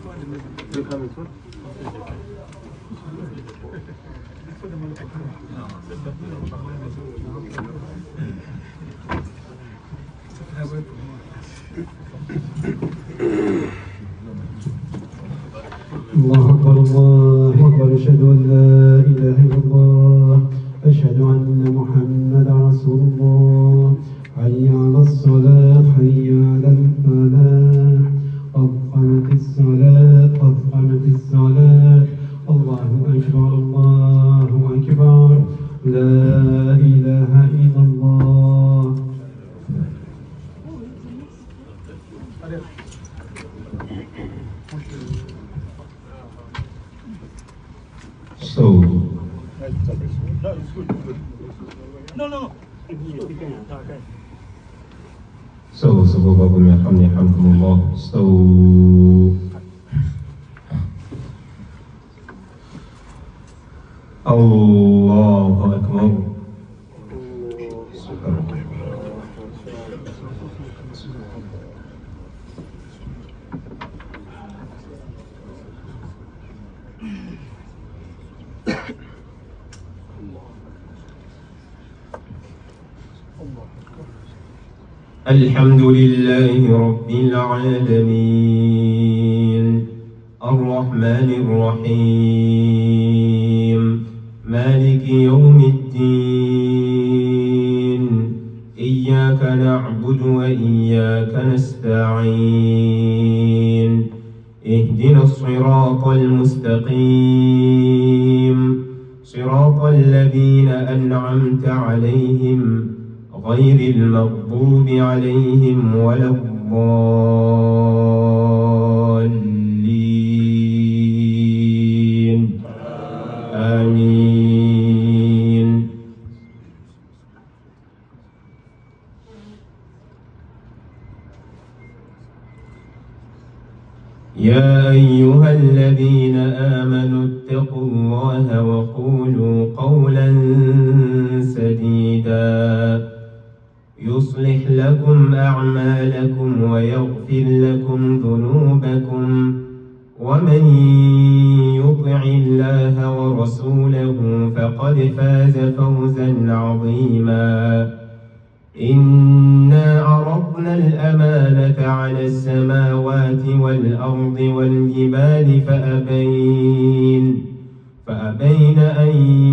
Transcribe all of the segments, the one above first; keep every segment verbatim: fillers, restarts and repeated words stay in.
الله أكبر الله أكبر أشهد أن لا إله إلا الله أشهد أن محمدا رسول الله حي على الصلاة حي على الفلاح قد قامت الصلاة قد قامت الصلاة الله أكبر الله أكبر لا إله إلا الله. So, no, no. so, sababakum yarhamni yarhamkumullah. So, Allahu Akbar. الحمد لله رب العالمين الرحمن الرحيم مالك يوم الدين إياك نعبد وإياك نستعين اهدنا الصراط المستقيم صراط الذين أنعمت عليهم غير المغضوب عليهم ولا الضالين آمين. يا أيها الذين آمنوا اتقوا الله وقولوا قولا سديدا يصلح لكم أعمالكم ويغفر لكم ذنوبكم ومن يطع الله ورسوله فقد فاز فوزا عظيما. إنا عرضنا الأمانة على السماوات والأرض والجبال فأبين فأبين أن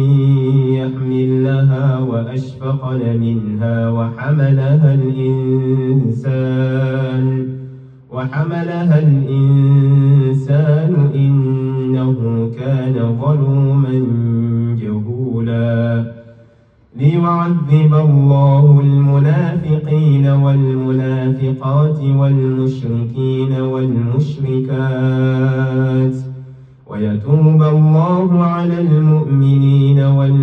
يحملنها وأشفقن منها وحملها الإنسان وحملها الإنسان إنه كان ظلوما جهولا. ليعذب الله المنافقين والمنافقات والمشركين والمشركات ويتوب الله على المؤمنين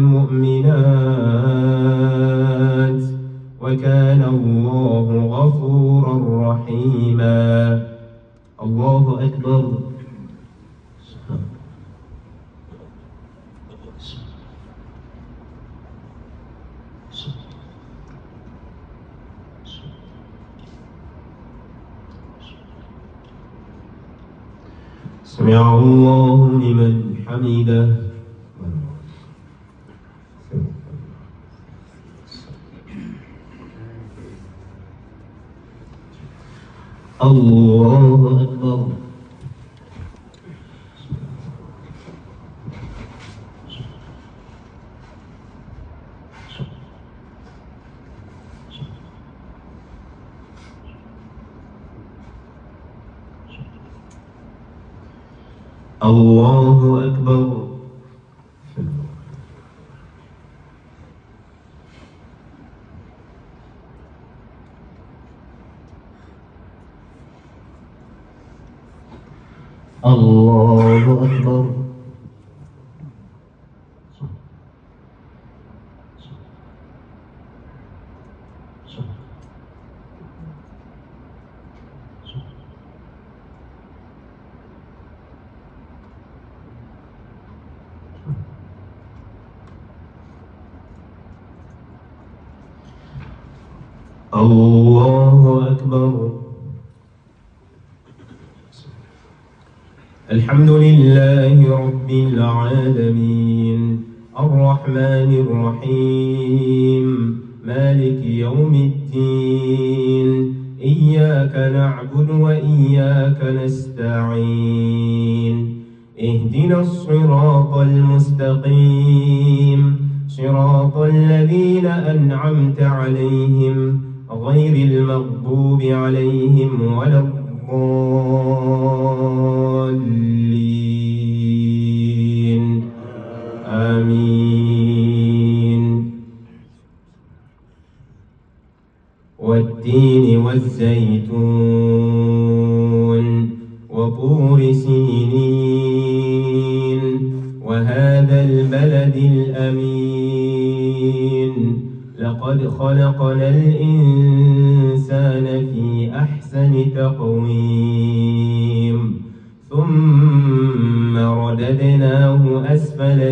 والمؤمنات وكان الله غفورا رحيما. الله أكبر. سمع الله لمن حمده. الله أكبر. الله أكبر. الله أكبر. الله أكبر. الحمد لله رب العالمين الرحمن الرحيم مالك يوم الدين إياك نعبد وإياك نستعين اهدنا الصراط المستقيم صراط الذين أنعمت عليهم غير المغضوب عليهم ولا الضالين آمين والتين والزيتون وطور سينين وهذا البلد الأمين لقد خلقنا الإنسان في أحسن تقويم ثم رددناه أسفل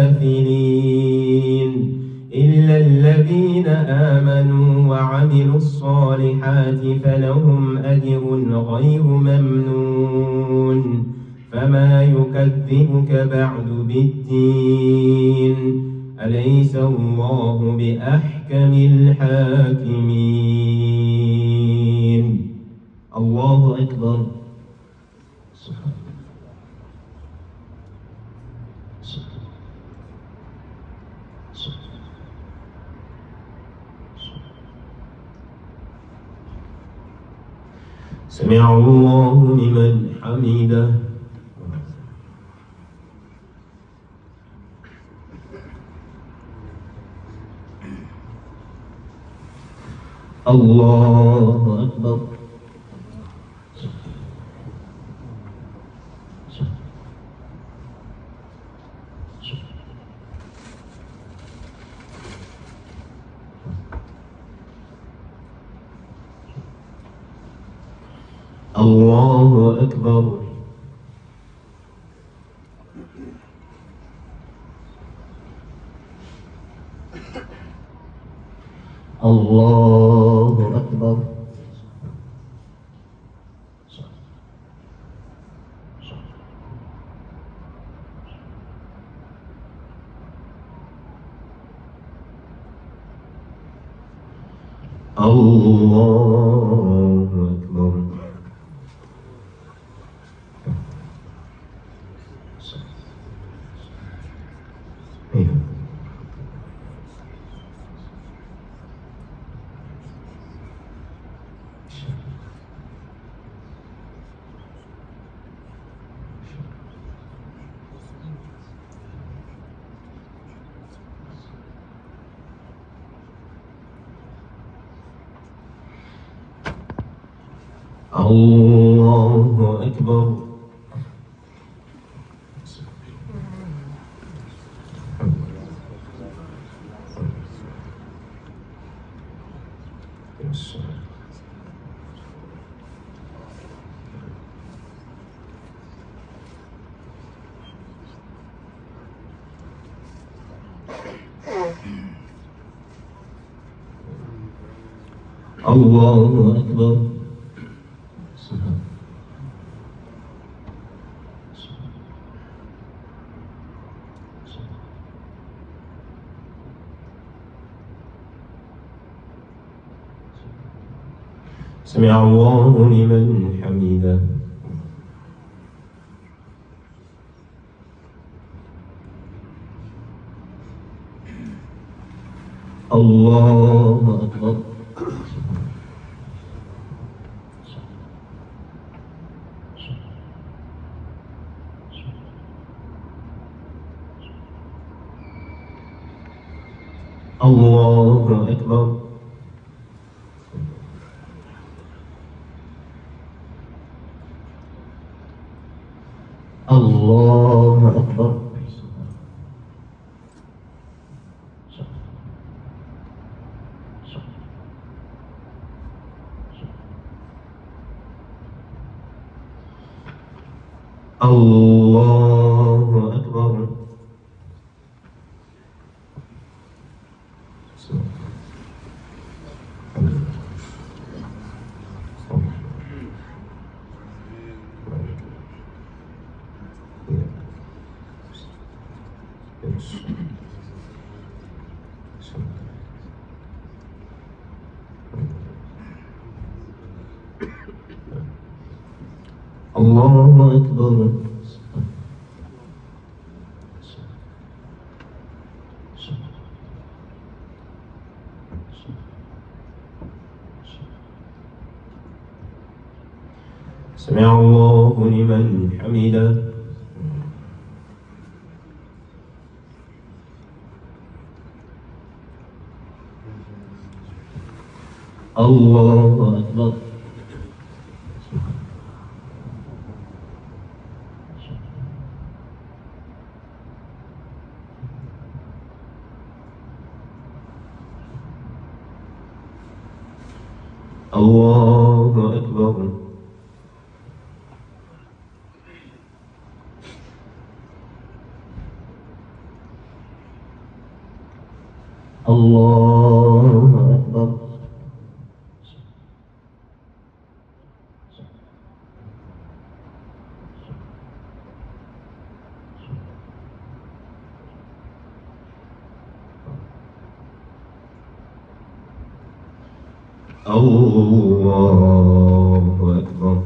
سافلين إلا الذين آمنوا وعملوا الصالحات فلهم أجر غير ممنون فما يكذبك بعد بالدين أليس الله بأحكم الحاكمين الله أكبر سمع الله لمن حمده الله أكبر الله أكبر الله أكبر الله أكبر الله أكبر الله أكبر سمع الله لمن حمده الله أكبر الله أكبر الله أكبر الله أكبر الله أكبر. سمع الله لمن حمده. الله أكبر. الله أكبر. الله أكبر. الله أكبر.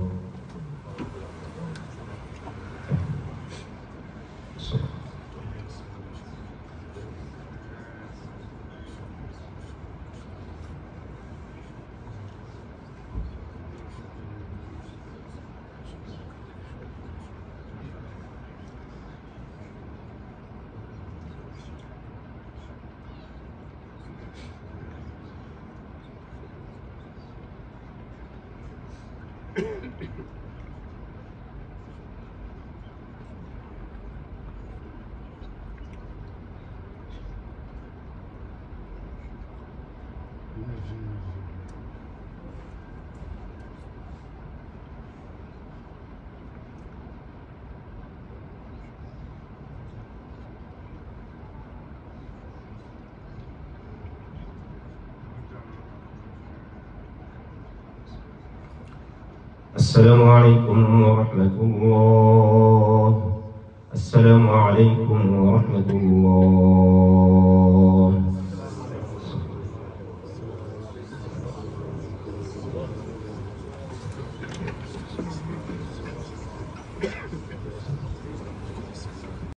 السلام عليكم ورحمة الله. السلام عليكم ورحمة الله.